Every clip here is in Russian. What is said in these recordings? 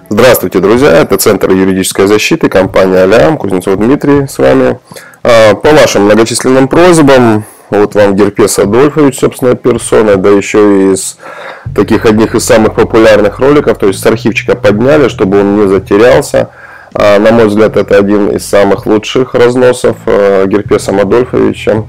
Здравствуйте, друзья! Это Центр юридической защиты, компания Алям, Кузнецов Дмитрий с вами. По вашим многочисленным просьбам, вот вам Герпес Адольфович, собственной персоной, да еще и из таких одних из самых популярных роликов, то есть с архивчика подняли, чтобы он не затерялся. На мой взгляд, это один из самых лучших разносов Герпесом Адольфовичем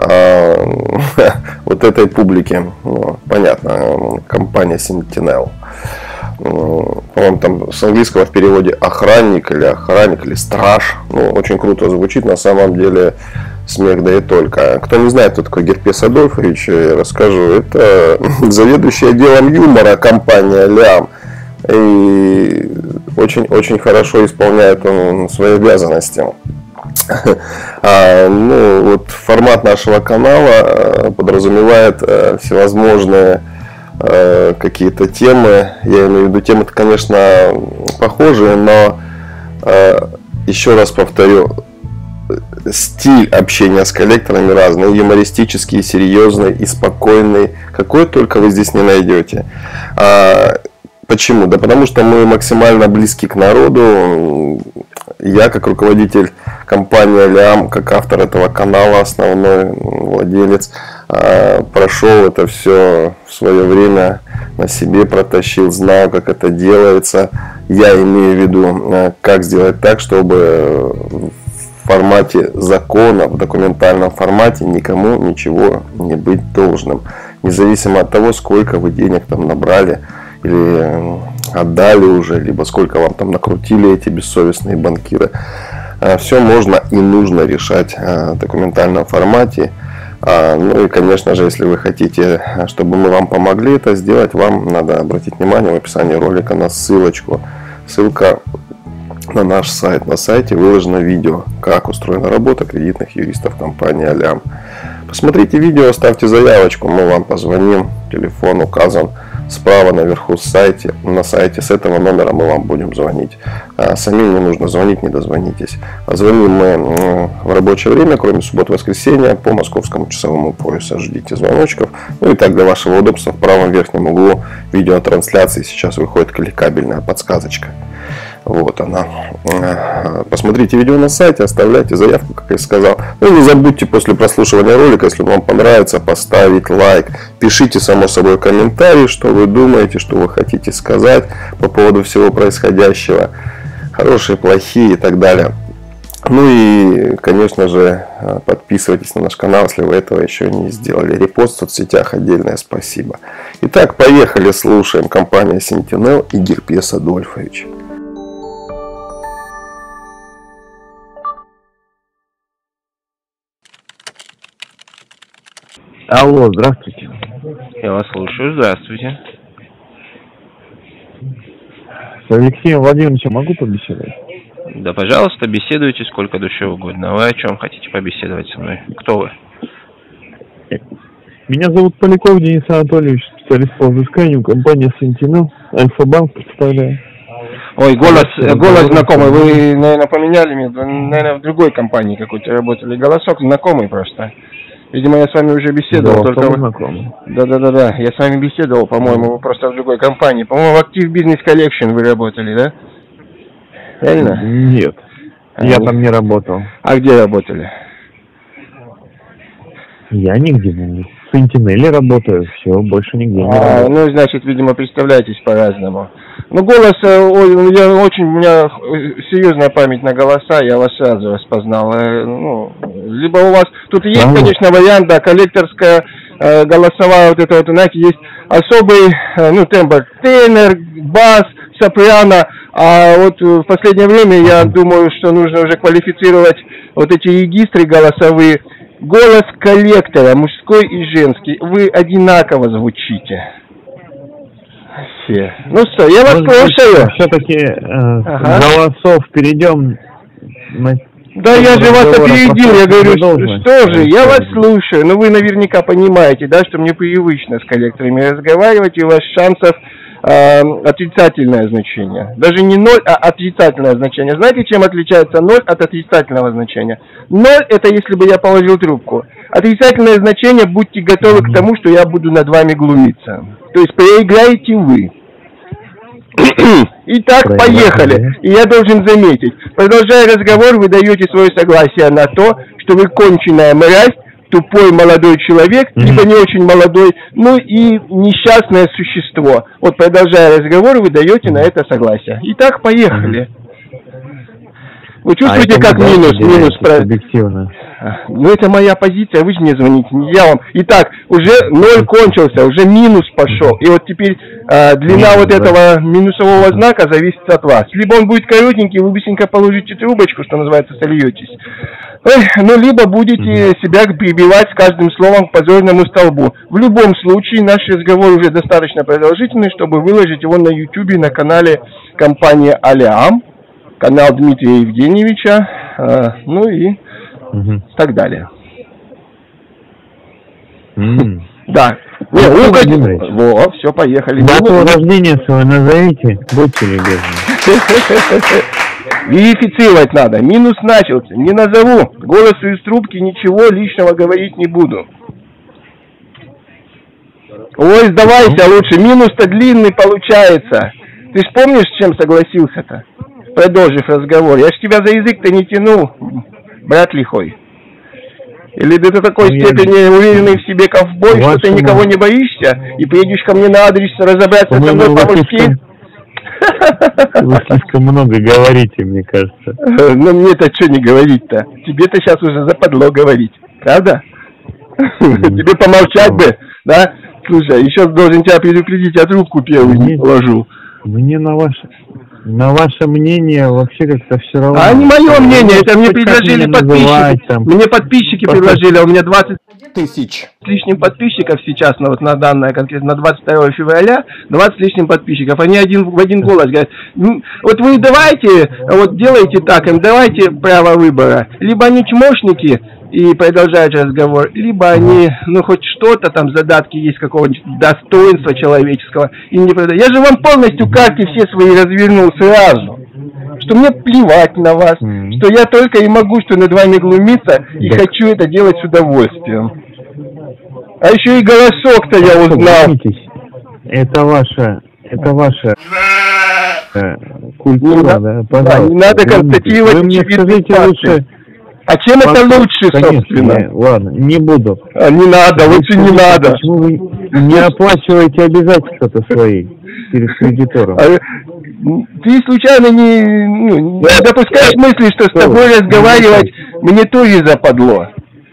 вот этой публики. Понятно, компания Sentinel. По-моему, там с английского в переводе охранник или страж. Очень круто звучит, на самом деле смех да и только. Кто не знает, кто такой Герпес Адольфович, я расскажу. Это заведующий отделом юмора компания Лям. И очень хорошо исполняет он свои обязанности. Вот формат нашего канала подразумевает всевозможные какие-то темы. Я имею в виду, темы-то, конечно, похожие, но еще раз повторю, стиль общения с коллекторами разный, юмористический, серьезный и спокойный, какой только вы здесь не найдете. Почему? Да потому что мы максимально близки к народу. Я, как руководитель компании Лям, как автор этого канала, основной владелец, прошел это все в свое время, на себе протащил, знаю, как это делается. Я имею в виду, как сделать так, чтобы в формате закона, в документальном формате никому ничего не быть должным. Независимо от того, сколько вы денег там набрали или отдали уже, либо сколько вам там накрутили эти бессовестные банкиры. Все можно и нужно решать в документальном формате. Ну и, конечно же, если вы хотите, чтобы мы вам помогли это сделать, вам надо обратить внимание в описании ролика на ссылочку. Ссылка на наш сайт. На сайте выложено видео, как устроена работа кредитных юристов компании Алям. Посмотрите видео, ставьте заявочку, мы вам позвоним. Телефон указан справа наверху на сайте. С этого номера мы вам будем звонить. Самим не нужно звонить, не дозвонитесь. Звоним мы в рабочее время, кроме суббот и воскресенья, по московскому часовому поясу. Ждите звоночков. Ну и так, для вашего удобства, в правом верхнем углу видеотрансляции сейчас выходит кликабельная подсказочка. Вот она. Посмотрите видео на сайте, оставляйте заявку, как я сказал. Ну и не забудьте после прослушивания ролика, если вам понравится, поставить лайк. Пишите, само собой, комментарии, что вы думаете, что вы хотите сказать по поводу всего происходящего. Хорошие, плохие и так далее. Ну и, конечно же, подписывайтесь на наш канал, если вы этого еще не сделали. Репост в соцсетях, отдельное спасибо. Итак, поехали, слушаем. Компания Sentinel и Герпес Адольфович. Алло, здравствуйте. Я вас слушаю, здравствуйте. С Алексеем Владимировичем могу побеседовать? Да, пожалуйста, беседуйте сколько душе угодно. Вы о чем хотите побеседовать со мной? Кто вы? Меня зовут Поляков Денис Анатольевич, специалист по взысканию, компания Sentinel, Альфа-банк представляю. Ой, голос знакомый. Вы, наверное, поменяли меня, наверное, в другой компании какой-то работали. Голосок знакомый просто. Видимо, я с вами уже беседовал. Да, только знакомый. Да. Я с вами беседовал, по-моему, вы просто в другой компании. По-моему, в Active Business Collection вы работали, да? Правильно? Нет. Я там не работал. А где работали? Я нигде не. В Sentinel работаю, все, больше нигде не работаю. Ну, значит, видимо, представляетесь по-разному. Ну, голос, у меня серьезная память на голоса, я вас сразу распознал. Либо у вас, тут есть, конечно, вариант, да, коллекторская голосовая, вот это вот, знаете, есть особый, тембр, тенор, бас, сопрано, а вот в последнее время я думаю, что нужно уже квалифицировать вот эти регистры голосовые. Голос коллектора, мужской и женский, вы одинаково звучите. Все. Ну что, я вас слушаю. Все-таки голосов перейдем на... Да я же вас опередил, я говорю, что же, я вас слушаю, но вы наверняка понимаете, да, что мне привычно с коллекторами разговаривать, и у вас шансов отрицательное значение. Даже не 0, а отрицательное значение. Знаете, чем отличается 0 от отрицательного значения? 0 это если бы я положил трубку. Отрицательное значение, будьте готовы к тому, что я буду над вами глумиться. То есть проиграете вы. Итак, поехали. И я должен заметить, продолжая разговор, вы даете свое согласие на то, что вы конченая мразь, тупой молодой человек, либо не очень молодой, ну и несчастное существо. Вот продолжая разговор, вы даете на это согласие. Итак, поехали. Вы чувствуете, как минус объективно? Ну, это моя позиция, вы же мне звоните, не я вам. Итак, уже 0 кончился, уже минус пошел. И вот теперь длина вот этого минусового знака зависит от вас. Либо он будет коротенький, вы быстренько положите трубочку, что называется, сольетесь. Ну, либо будете себя прибивать с каждым словом к позорному столбу. В любом случае, наш разговор уже достаточно продолжительный, чтобы выложить его на YouTube, на канале компании Алиам, канал Дмитрия Евгеньевича, ну и так далее. Да. Во, все, поехали. Дату рождения свою назовите, будьте любезны. Верифицировать надо. Минус начался. Не назову. Голосу из трубки ничего лишнего говорить не буду. Ой, сдавайся лучше. Минус-то длинный получается. Ты ж помнишь, с чем согласился-то? Продолжив разговор. Я ж тебя за язык-то не тянул, брат лихой. Или ты до такой степени уверенный в себе ковбой, что ты никого не боишься, и приедешь ко мне на адрес разобраться со мной по-мужски? Вы слишком много говорите, мне кажется. Ну мне-то что не говорить-то? Тебе-то сейчас уже западло говорить, правда? Тебе помолчать бы, да? Слушай, еще должен тебя предупредить, я трубку первую не положу. Мне на ваше мнение вообще как-то все равно. А не мое мнение, это мне предложили подписчики. Мне подписчики предложили, у меня 20 тысяч с лишним подписчиков сейчас, на данное конкретно, на 22 февраля, 20 с лишним подписчиков. Они в один голос говорят, вот вы давайте, вот делайте так, им давайте право выбора. Либо они чмошники, и продолжают разговор, либо они, хоть что-то там, задатки есть какого-нибудь достоинства человеческого, и не продают. Я же вам полностью карты все свои развернул сразу, что мне плевать на вас, что я только и могу, что над вами глумиться, и хочу это делать с удовольствием. А еще и голосок-то я узнал. Это ваша культура, да? Да, не надо констатировать. Вы мне скажите лучше. А чем это лучше, собственно? Ладно, не буду. Не надо, лучше не надо. Почему вы не оплачиваете обязательства-то свои перед кредитором? Ты случайно не допускаешь мысли, что с тобой разговаривать мне тоже западло?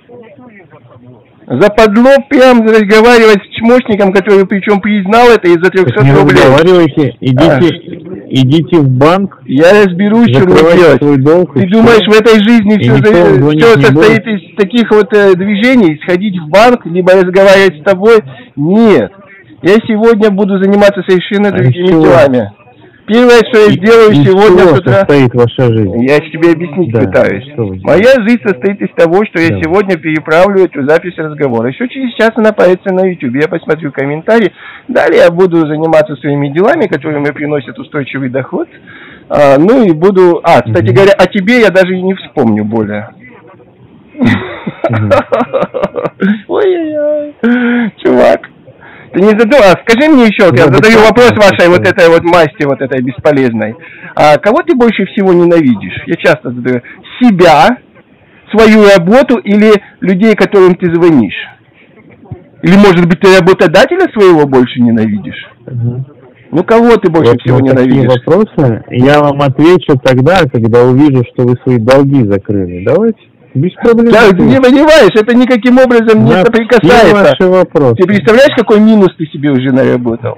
Западло прям разговаривать с чмошником, который причем признал это из-за 300 не рублей. Разговаривайте, идите в банк. Я разберусь, что мне делать. Ты думаешь, в этой жизни все состоит из таких вот движений? Сходить в банк, либо разговаривать с тобой? Нет. Я сегодня буду заниматься совершенно другими делами. Первое, что я сделаю сегодня с утра... состоит ваша жизнь? Я тебе объяснить пытаюсь. Моя жизнь состоит из того, что я сегодня переправлю эту запись разговора. Еще через час она появится на YouTube. Я посмотрю комментарии. Далее я буду заниматься своими делами, которые мне приносят устойчивый доход. Ну и буду... кстати говоря, о тебе я даже и не вспомню более. Ой-ой-ой. Чувак. Ты не задумал, скажи мне еще, я задаю вопрос вашей вот этой вот масти, вот этой бесполезной. Кого ты больше всего ненавидишь? Я часто задаю. Себя, свою работу или людей, которым ты звонишь? Или, может быть, ты работодателя своего больше ненавидишь? Ну, кого ты больше всего ненавидишь? Такие вопросы я вам отвечу тогда, когда увижу, что вы свои долги закрыли. Давайте. Без проблем. Да, ты не понимаешь, это никаким образом не соприкасается. Ты представляешь, какой минус ты себе уже наработал?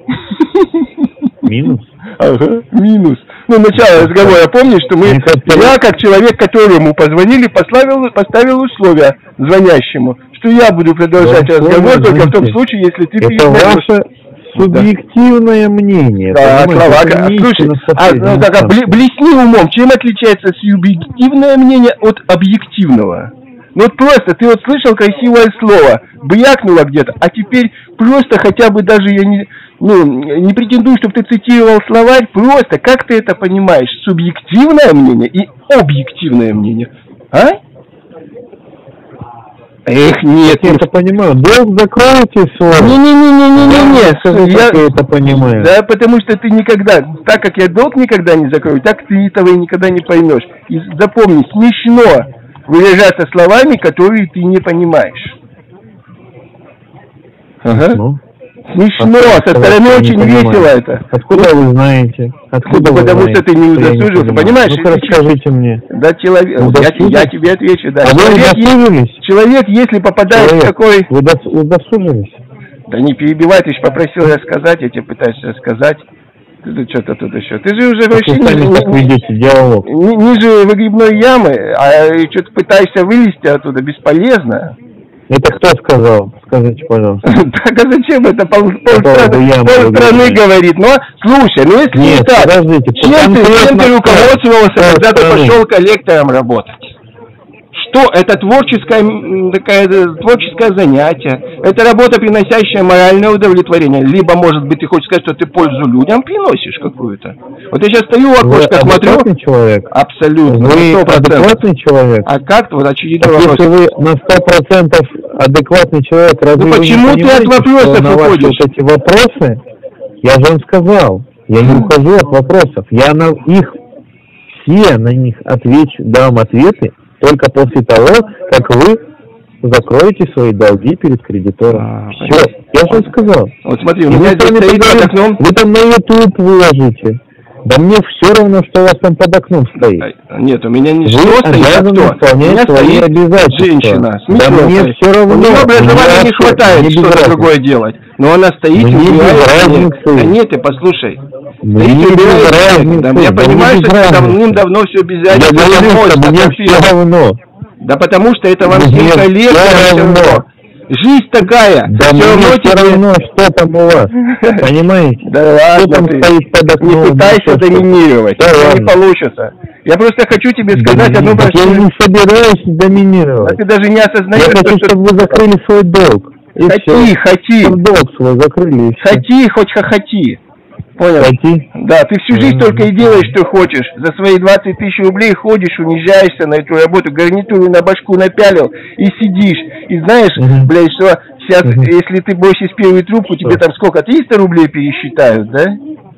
Минус? Ага, минус. Начало разговора, помнишь, что я, как человек, которому позвонили, поставил условия звонящему, что я буду продолжать разговор только в том случае, если ты перейдешь. Субъективное мнение. Да, слушай, блесни умом. Чем отличается субъективное мнение от объективного? Вот просто, ты вот слышал красивое слово, брякнуло где-то, а теперь просто хотя бы даже я не претендую, чтобы ты цитировал словарь, просто как ты это понимаешь? Субъективное мнение и объективное мнение. Эх, нет. Я это понимаю. Долг закройте свой. Не-не-не-не-не-не. Я это понимаю. Да, потому что ты никогда, так как я долг никогда не закрою, так ты этого и никогда не поймешь. И запомни, смешно выражаться словами, которые ты не понимаешь. Ага. Ну, смешно, со стороны очень весело это. Откуда вы знаете? Откуда потому что ты не удосужился, понимаешь? Ну-ка расскажите мне. Да, человек, я тебе отвечу, да. А вы удосужились? Человек, если попадает в такой... Вы удосужились? Да не перебивай, ты же попросил рассказать, я тебе пытаюсь рассказать. Ты тут что-то тут еще. Ты же уже вообще ниже выгребной ямы, а что-то пытаешься вылезти оттуда, бесполезно. Это кто сказал? Скажите, пожалуйста. Так, а зачем это? Полстраны говорит. Но, слушай, ну если не так, чем ты руководствовался, когда ты пошел коллектором работать? Что? Это творческое занятие. Это работа, приносящая моральное удовлетворение. Либо, может быть, ты хочешь сказать, что ты пользу людям приносишь какую-то. Вот я сейчас стою в окошко, смотрю. Адекватный человек? Абсолютно. Вы адекватный человек? А как? Вот очевидно вопрос. Если вы на 100% адекватный человек, разве вы почему не ты от вопросов уходишь? Вот эти вопросы, я же вам сказал, я не ухожу от вопросов. Я на них отвечу, дам ответы только после того, как вы закроете свои долги перед кредитором. Все, я же вам сказал. Вот смотри, у меня здесь стоит под окном. Вы там на YouTube выложите. Да мне все равно, что у вас там под окном стоит. Нет, у меня не что стоит, а кто? У меня стоит женщина. Да мне все равно. У нее образования не хватает что-то другое делать. Но она стоит и убирает. Да нет, ты послушай. Да я понимаю, что ты давным-давно все без разницы. Я говорю, что мне все равно. Да потому что это вам всем коллега. Жизнь такая. Да все равно, что там у вас. Понимаете? Да ладно, не пытайся доминировать. Это не получится. Я просто хочу тебе сказать одну простую... Я не собираюсь доминировать. А ты даже не осознаешь, я хочу, чтобы вы закрыли свой долг. Хоти. Долг свой закрыли. Хоти, хоть хохоти. Понял? Да, ты всю жизнь только и делаешь, что хочешь. За свои 20 тысяч рублей ходишь, унижаешься на эту работу, гарнитуру на башку напялил и сидишь. И знаешь, блядь, что сейчас, если ты бросишь первую трубку, тебе там сколько, 300 рублей пересчитают, да?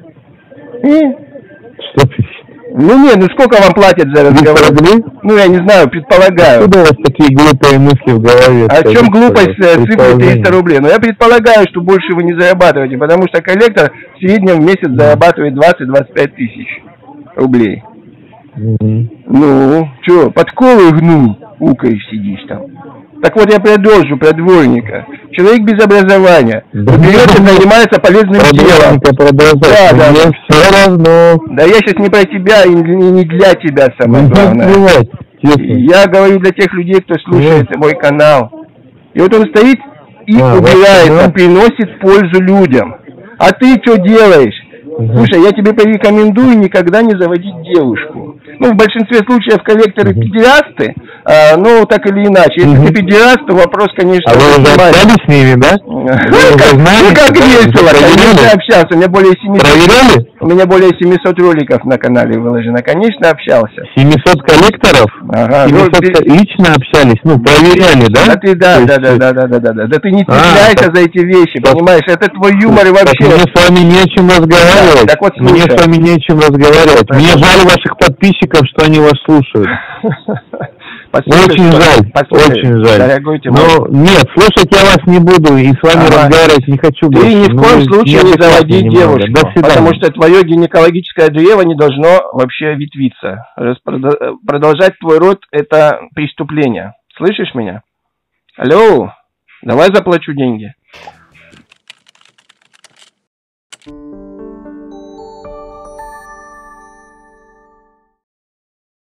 Что пересчитают? Ну нет, ну сколько вам платят за разговор? Ну я не знаю, предполагаю. Откуда у вас такие глупые мысли в голове? А в чем глупость цифры 300 рублей? Ну я предполагаю, что больше вы не зарабатываете, потому что коллектор в среднем в месяц зарабатывает 20-25 тысяч рублей. Ну, что, подковы гну, укаешь, сидишь там. Так вот я продолжу про дворника. Человек без образования. Берет и занимается полезным делом. Да, мне все равно. Да я сейчас не про тебя и не для тебя самое главное. Я говорю для тех людей, кто слушает мой канал. И вот он стоит и убирает, он приносит пользу людям. А ты что делаешь? Слушай, я тебе порекомендую никогда не заводить девушку. Ну, в большинстве случаев коллекторы педерасты, ну, так или иначе. Если ты педераст, то вопрос, конечно... А вы уже общались с ними, да? Ну, как весело, конечно, общался. У меня более 700 роликов на канале выложено. Конечно, общался. 700 коллекторов? Ага. 700 лично общались? Ну, проверяли, да? Да. Да ты не цепляйся за эти вещи, понимаешь? Это твой юмор и вообще... Мне с вами не о чем разговаривать. Так вот, мне с вами не о чем разговаривать. Мне жаль ваших подписчиков, что они вас слушают. Очень жаль. Дорогой ты но нет, слушать я вас не буду и с вами разговаривать не хочу больше. Ты ни в коем случае не заводи девушку, потому что твое гинекологическое древо не должно вообще ветвиться. Продолжать твой род – это преступление. Слышишь меня? Алло, давай заплачу деньги.